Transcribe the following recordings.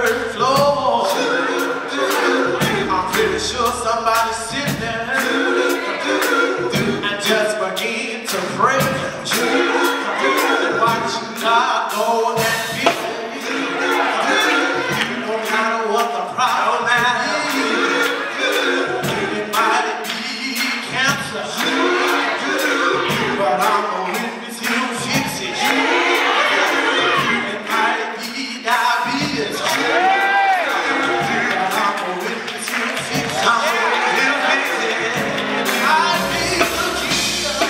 dirt floor. I'm pretty sure somebody's sitting there and just begin to pray and watch God go and be. No matter what the problem is, it might be cancer, but I'm gonna witness you fix it. It might be diabetes, but I'm gonna witness you fix it. I'm gonna fix it. It might be leukemia,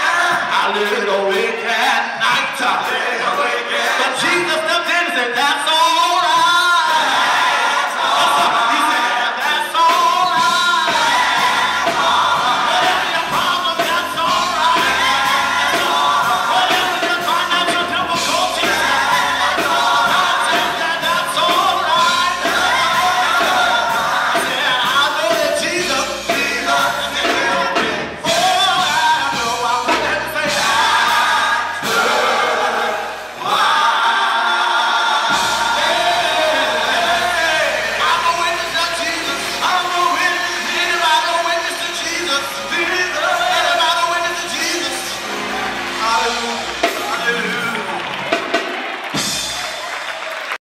but Jesus stepped in and said, that's all.